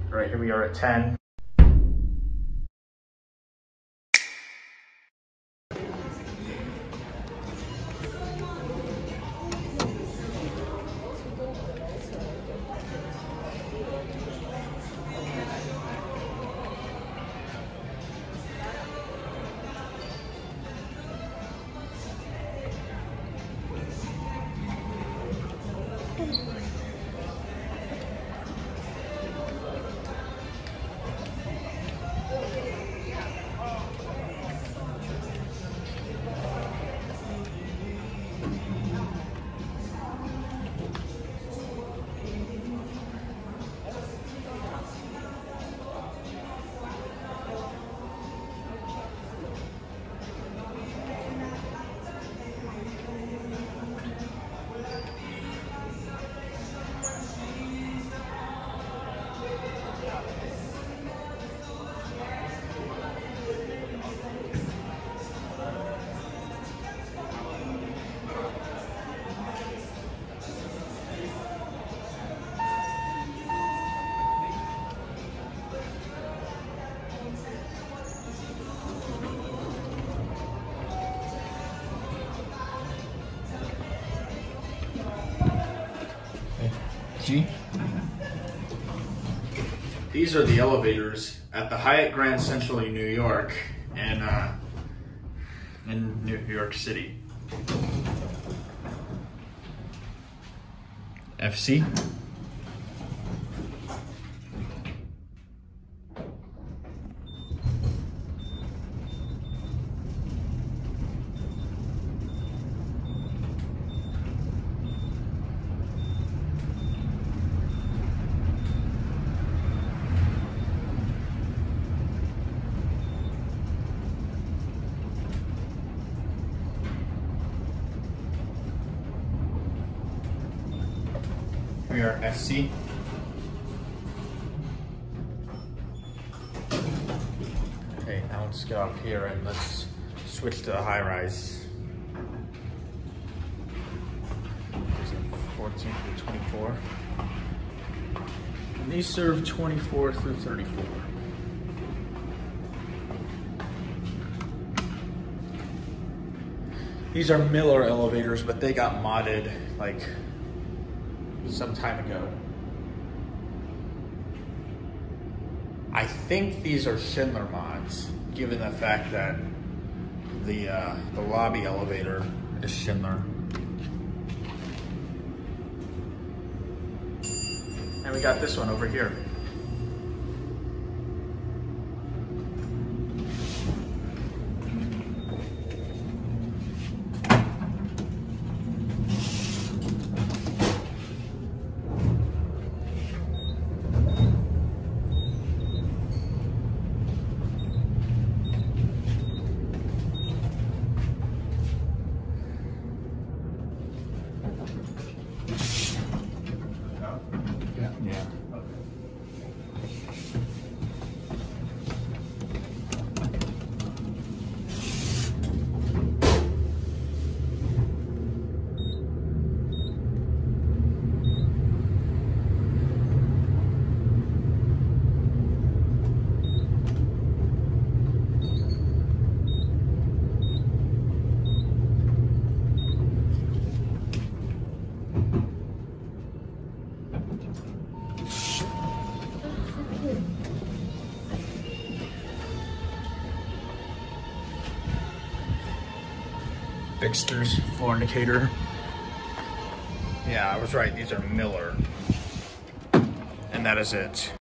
All right, here we are at 10. These are the elevators at the Hyatt Grand Central New York and in New York City. FC. We are SC. Okay, now let's go up here and let's switch to the high rise. 14 through 24. And these serve 24 through 34. These are Millar elevators, but they got modded like some time ago. I think these are Schindler mods, given the fact that the lobby elevator is Schindler. And we got this one over here. Yeah. Fixtures, floor indicator. Yeah, I was right, these are Millar. And that is it.